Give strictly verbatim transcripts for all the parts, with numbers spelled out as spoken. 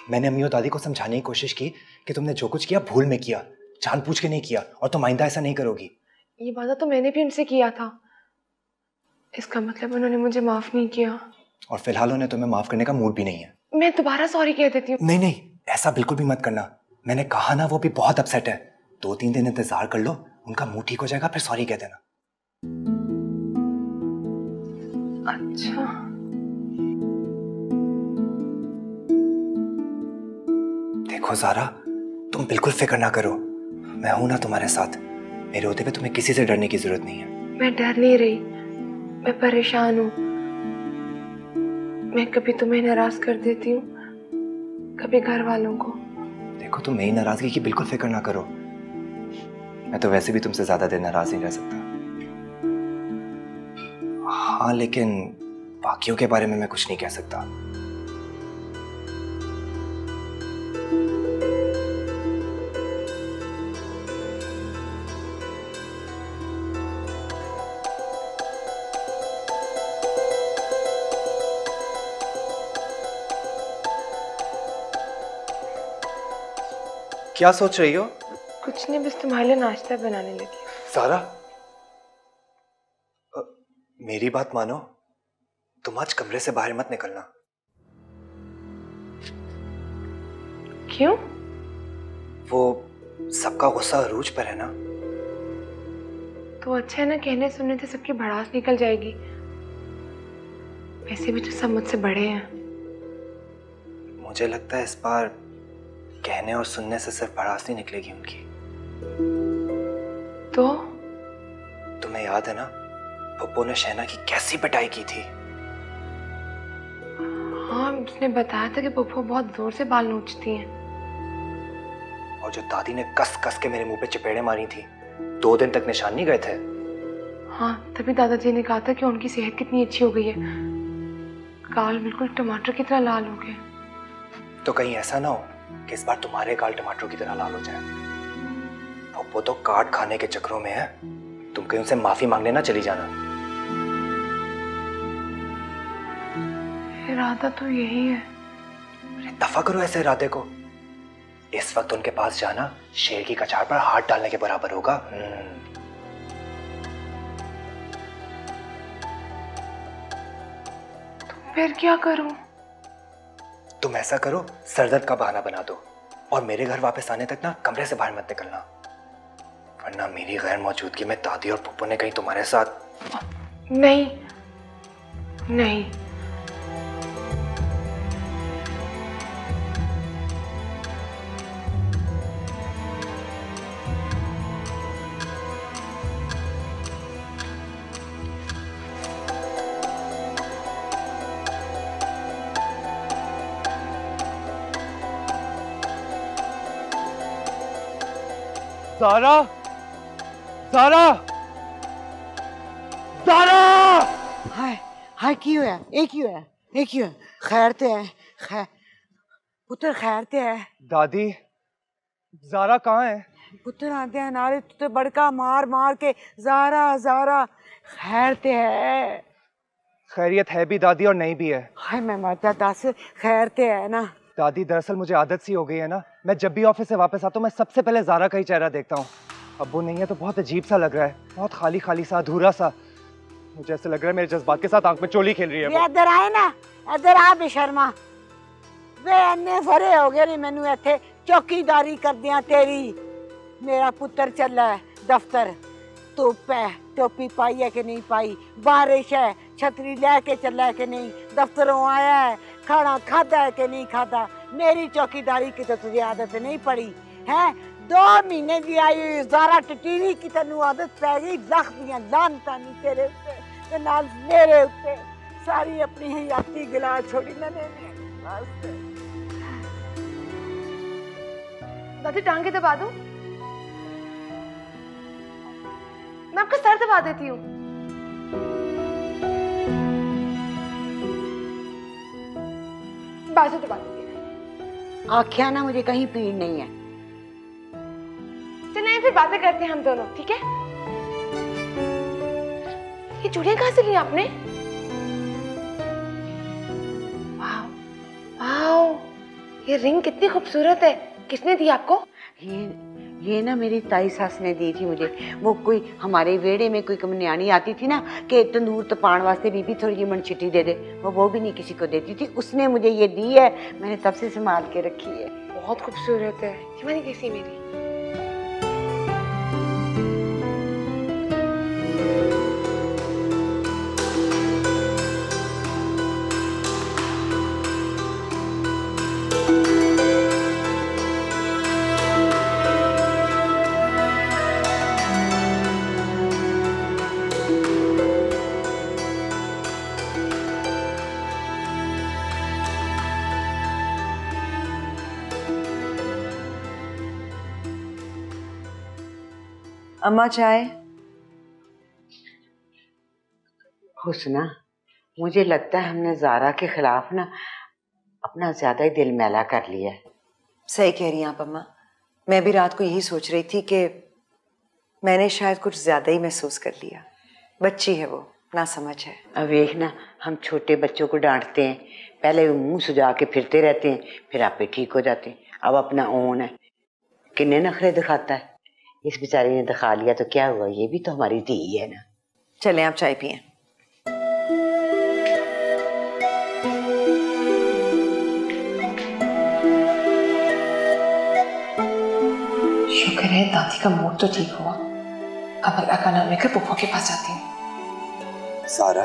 मैंने अम्मी और दादी को समझाने की कोशिश की कि तुमने जो कुछ किया भूल में किया, जानबूझ के नहीं किया, और तुम आइंदा ऐसा नहीं करोगी। ये वादा तो मैंने भी उनसे किया था, इसका मतलब उन्होंने मुझे माफ नहीं किया। और फिलहाल उन्हें तुम्हें माफ करने का मूड भी नहीं है। मैं दोबारा सॉरी कह देती हूँ। नहीं नहीं, ऐसा बिल्कुल भी मत करना। मैंने कहा ना, वो भी बहुत अपसेट है। दो तीन दिन इंतजार कर लो, उनका मूड ठीक हो जाएगा, फिर सॉरी कह देना। अच्छा। देखो ज़ारा, तुम बिल्कुल फिक्र ना करो, मैं हूं ना तुम्हारे साथ। मेरे होते हुए तुम्हें किसी से डरने की जरूरत नहीं है। मैं डर नहीं रही, मैं परेशान हूँ। मैं कभी तुम्हें नाराज कर देती हूँ, कभी घर वालों को। देखो, तुम मेरी नाराजगी की बिल्कुल फिक्र ना करो। मैं तो वैसे भी तुमसे ज्यादा देर नाराज नहीं रह सकता। हाँ, लेकिन बाकियों के बारे में मैं कुछ नहीं कह सकता। क्या सोच रही हो? कुछ नहीं, बस तुम्हारे लिए नाश्ता बनाने लगी। सारा, मेरी बात मानो, तुम आज कमरे से बाहर मत निकलना। क्यों? वो सबका गुस्सा अरूज पर है ना। तो अच्छा है ना, कहने सुनने से सबकी भड़ास निकल जाएगी। वैसे भी तो सब मुझसे बड़े हैं। मुझे लगता है इस बार कहने और सुनने से सिर्फ भड़ास नहीं निकलेगी उनकी। तो तुम्हें याद है ना, पप्पू ने शहना की कैसी पिटाई की थी? हाँ, उसने बताया था कि पप्पू बहुत जोर से बाल नोचती हैं। और जो दादी ने कस कस के मेरे मुंह पे चपेड़े मारी थी, दो दिन तक निशान नहीं गए थे। हाँ, तभी दादाजी ने कहा था कि उनकी सेहत कितनी अच्छी हो गई है। गाल बिल्कुल टमाटर की तरह लाल हो गए। तो कहीं ऐसा ना हो कि इस बार तुम्हारे गाल टमाटरों की तरह लाल हो जाए। पप्पू तो काट खाने के चक्करों में है, तुम कहीं उनसे माफी मांगने ना चली जाना। इरादा तो यही है। अरे दफा करो ऐसे इरादे को। इस वक्त उनके पास जाना शेर की कचार पर हाथ डालने के बराबर होगा। तो फिर क्या करूं? तुम ऐसा करो, सरदर्द का बहाना बना दो और मेरे घर वापस आने तक ना कमरे से बाहर मत निकलना, वरना मेरी गैर मौजूदगी में दादी और पप्पू ने कहीं तुम्हारे साथ। नहीं नहीं, ज़ारा, ज़ारा, ज़ारा! हाय हाय की होया? ए की होया? ए की होया? खैर ते है? खैर पुत्र, खैर ते है? दादी, ज़ारा कहाँ है? पुत्र आते हैं नारे तो बड़का मार मार के ज़ारा ज़ारा। खैर ते है? खैरियत है भी दादी और नहीं भी है। हाय मैं मरता, दस खैर ते है ना? दादी, दरअसल मुझे आदत सी हो गई है ना, मैं जब भी ऑफिस से वापस आता हूँ मैं सबसे पहले ज़ारा का ही चेहरा देखता हूँ। अब वो नहीं है तो बहुत अजीब सा लग रहा है, बहुत खाली खाली सा, अधूरा सा। मुझे ऐसा लग रहा है मेरे जज्बात के साथ आंख में चोली खेल रही है। इधर आए ना, इधर आ बेशर्मा। वे इन्ने फरे हो गए नहीं मैनू इत्थे चौकीदारी कर दिया तेरी। मेरा पुत्र चला है दफ्तर, धुप है, टोपी पाई है कि नहीं पाई, बारिश है, छतरी लेके चला है कि नहीं, दफ्तरों आया है, खाना खादा है कि नहीं खादा। मेरी चौकीदारी की तो तुझे आदत नहीं पड़ी है। दो महीने की आई हुई ज़ारा टिटीरी की तेनू आदत पै गई। लख दियां लानतां नहीं तेरे उत्ते ते नाल मेरे उत्ते। सारी अपनी हयाती गिला छोड़ी ना ने। दादी टांगे दबा दो, मैं आपका सर दबा देती हूँ। बाजू दबा दूंगी। आख्या ना मुझे कहीं पीड़ नहीं है। चलिए फिर बातें करते हैं हम दोनों, ठीक है? ये चूड़ियां कहाँ से ली आपने? वाव वाव, ये रिंग कितनी खूबसूरत है, किसने दी आपको? ये ये ना मेरी ताई सास ने दी थी मुझे। वो कोई हमारे वेड़े में कोई कमनियानी आती थी ना कि तंदूर तपान वास्ते बीबी थोड़ी जी मनचिट्टी दे दे, वो वो भी नहीं किसी को देती थी, उसने मुझे ये दी है, मैंने तब से संभाल के रखी है। बहुत खूबसूरत है। शिवानी कैसी मेरी? अम्मा चाय। हुस्ना, मुझे लगता है हमने ज़ारा के खिलाफ ना अपना ज्यादा ही दिल मैला कर लिया है। सही कह रही हैं आप अम्मा, मैं भी रात को यही सोच रही थी कि मैंने शायद कुछ ज्यादा ही महसूस कर लिया। बच्ची है वो, ना समझ है। अब देख ना, हम छोटे बच्चों को डांटते हैं, पहले वो मुंह सुजा के फिरते रहते हैं, फिर आपे ठीक हो जाते हैं। अब अपना ओन है, किन्ने नखरे दिखाता है, इस बेचारी ने दिखा लिया तो क्या हुआ, ये भी तो हमारी धी है ना। चलें आप चाय पिए। शुक्र है दादी का मूड तो ठीक हुआ। अब अल्लाह का नाम लेकर पुप्पो के पास जाती हूँ। सारा,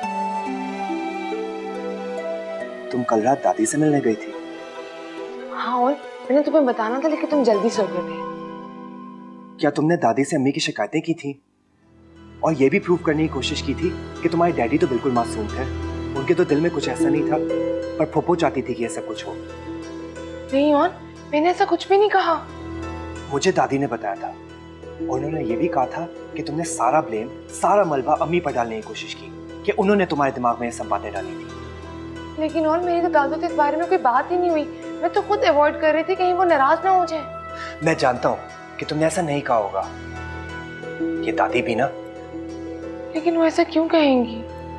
तुम कल रात दादी से मिलने गई थी? हाँ, और मैंने तुम्हें बताना था लेकिन तुम जल्दी सो गए थे। क्या तुमने दादी से अम्मी की शिकायतें की थी और ये भी प्रूव करने की कोशिश की थी कि तुम्हारे डैडी तो बिल्कुल मासूम थे, उनके तो दिल में कुछ ऐसा नहीं था, पर फुप्पो चाहती थी कि ऐसा कुछ हो? नहीं, और मैंने ऐसा कुछ भी नहीं कहा। मुझे दादी ने बताया था, और उन्होंने ये भी कहा था कि तुमने सारा ब्लेम, सारा मलबा अम्मी पर डालने की कोशिश की, कि उन्होंने तुम्हारे दिमाग में ये सब बातें डाली थी। लेकिन और मेरी तो दादू से इस बारे में कोई बात ही नहीं हुई। मैं तो खुद अवॉइड कर रही थी कहीं वो नाराज ना हो जाए। मैं जानता हूँ कि तुमने ऐसा नहीं कहा होगा, ये दादी भी ना। लेकिन वो ऐसा क्यों कहेंगी?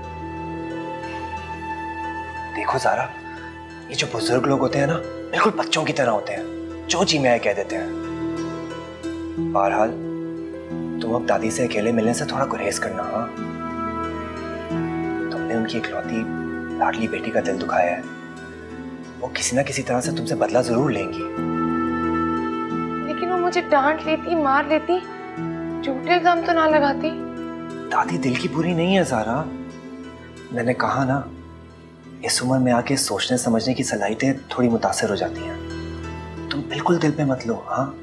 देखो ज़ारा, ये जो बुजुर्ग लोग होते हैं ना, बिल्कुल बच्चों की तरह होते हैं, जो जी मैं कह देते हैं। बहरहाल तुम अब दादी से अकेले मिलने से थोड़ा गुरेज करना। हाँ, तुमने उनकी इकलौती लाडली बेटी का दिल दुखाया है, वो किसी ना किसी तरह से तुमसे बदला जरूर लेंगी। लेकिन वो मुझे डांट लेती, मार लेती, झूठे इल्जाम तो ना लगाती। दादी दिल की बुरी नहीं है ज़ारा, मैंने कहा ना, इस उम्र में आके सोचने समझने की सलाहियतें थोड़ी मुतासिर हो जाती हैं। तुम बिल्कुल दिल पे मत लो। हाँ,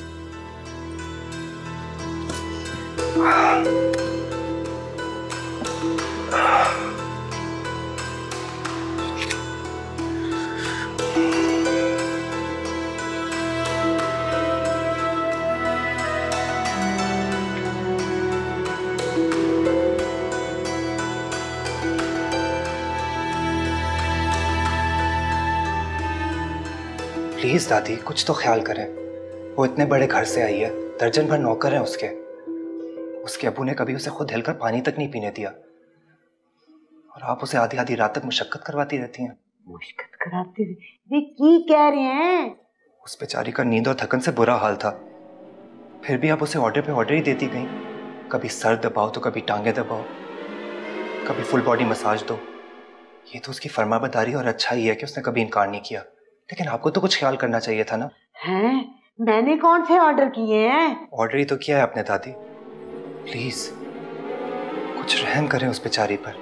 प्लीज दादी कुछ तो ख्याल करें। वो इतने बड़े घर से आई है, दर्जन भर नौकर हैं उसके। उसके अबू ने कभी उसे खुद हिलकर पानी तक नहीं पीने दिया, और आप उसे आधी आधी रात तक मुशक्कत करवाती रहती हैं। मुशक्कत कराती वे की कह रहे हैं? उस बेचारी का नींद और थकन से बुरा हाल था, फिर भी आप उसे ऑर्डर पे ऑर्डर ही देती गई। कभी सर दबाओ तो कभी टांगे दबाओ, कभी फुल बॉडी मसाज दो। ये तो उसकी फरमाबरदारी और अच्छा ही है कि उसने कभी इनकार नहीं किया, लेकिन आपको तो कुछ ख्याल करना चाहिए था ना। हैं? मैंने कौन से ऑर्डर किए हैं? ऑर्डर ही तो किया है आपने दादी। प्लीज कुछ रहम करें उस बेचारी पर।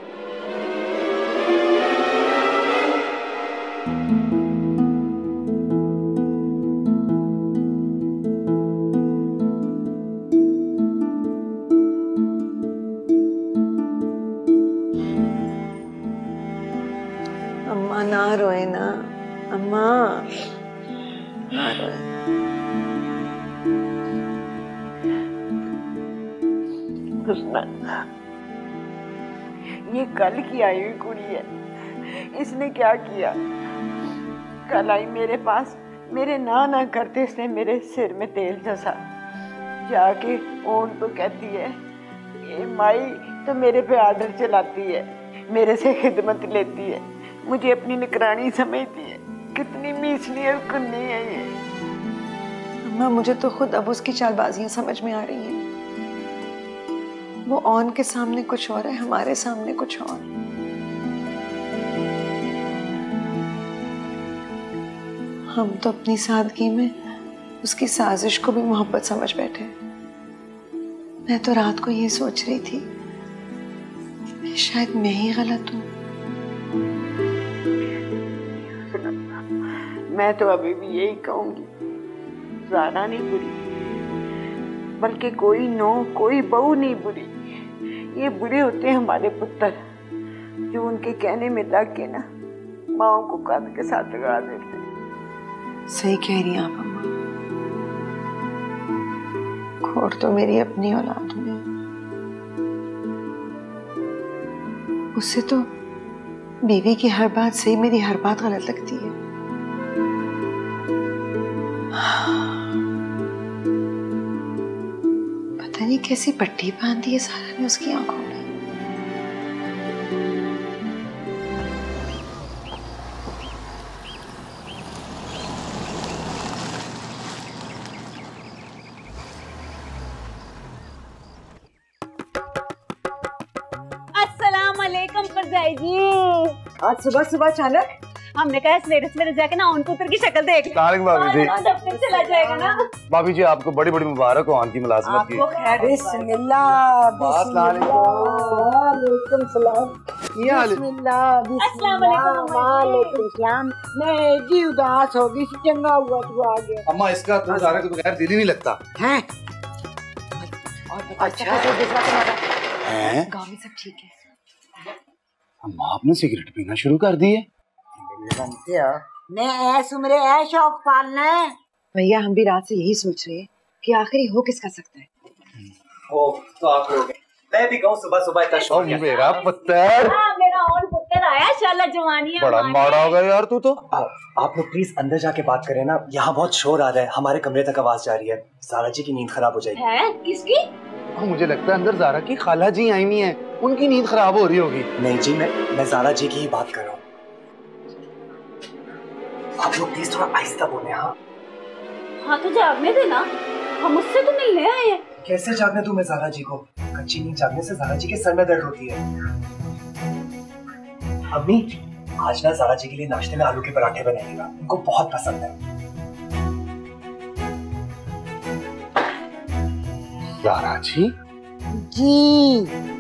अम्मा ना रोए ना, अम्मा ना रोए। ये कल की आई हुई कुड़ी है, इसने क्या किया? कल आई मेरे पास, मेरे ना ना करते इसने मेरे सिर में तेल जसा, जाके ओन तो कहती है ये माई तो मेरे पे आर्डर चलाती है, मेरे से खिदमत लेती है, मुझे अपनी निगरानी समझती है। कितनी मीसली और कुन्नी है ये। अम्मा मुझे तो खुद अब उसकी चालबाजियां समझ में आ रही हैं। वो ऑन के सामने कुछ और है, हमारे सामने कुछ और। हम तो अपनी सादगी में उसकी साजिश को भी मोहब्बत समझ बैठे। मैं तो रात को ये सोच रही थी कि शायद मैं ही गलत हूँ। मैं तो अभी भी यही कहूंगी, ज़ारा नहीं बुरी, बल्कि कोई नो कोई बहू नहीं बुरी। ये बुरे होते हैं हमारे पुत्र, जो उनके कहने में लग के ना माओ को कान के साथ लगा देते हैं। सही कह रही हैं आप अम्मा। खोट तो मेरी अपनी औलाद में। उससे तो बीवी की हर बात सही, मेरी हर बात गलत लगती है। पता नहीं कैसी पट्टी बांधी है सारा ने उसकी आंखों में। जी आज सुबह सुबह अचानक हमने कहा सवेरे सवेरे जाके ना उन पुत्र की शक्ल देख ले। भाभी जी दफ्तर चला जाएगा ना। भाभी जी आपको बड़ी बड़ी मुबारक हो आंटी मुलाजमत की। बिस्मिल्लाह बिस्मिल्लाह सलाम। ये हाल है? बिस्मिल्लाह बिस्मिल्लाह वालेकुम सलाम। मैं जी उदास हो गई, चंगा हुआ तू आ गया। अम्मा इसका तो ज़ारा के बगैर दिल ही नहीं लगता हैं। अच्छा हैं? गाँव में सब ठीक है? अम्मा आपने सिगरेट पीना शुरू कर दी है? मैं ऐस उम्रे ऐ शौक पालना है। भैया हम भी रात से यही सोच रहे हैं कि आखिर हो किसका सकता है। ओ तो आप लोग, मैं भी कहूँ सुबह सुबह इतना शौक है। मेरा पुत्र, हाँ, मेरा और पुत्र आया, शाला जवानी बड़ा माड़ा हो गया यार तू तो। आ, आप लोग प्लीज अंदर जाके बात करें ना, यहाँ बहुत शोर आ रहा है, हमारे कमरे तक आवाज जा रही है। सारा जी की नींद खराब हो जाएगी। है किसकी? हाँ, मुझे लगता है अंदर ज़ारा की खाला जी आई हुई हैं, उनकी नींद खराब हो रही होगी। नहीं जी, मैं मैं ज़ारा जी की ही बात कर रहा हूँ। आप लोग प्लीज थोड़ा आहिस्ता बोले। हाँ हाँ तो जागने देना, हम उससे तो मिलने आए हैं। कैसे जागने दूं मैं ज़ारा जी को? कच्ची नींद जागने से ज़ारा जी के सर में दर्द होती है। अम्मी आज ना ज़ारा जी के लिए नाश्ते में आलू के पराठे बनाइएगा, उनको बहुत पसंद है। ज़ारा जी जी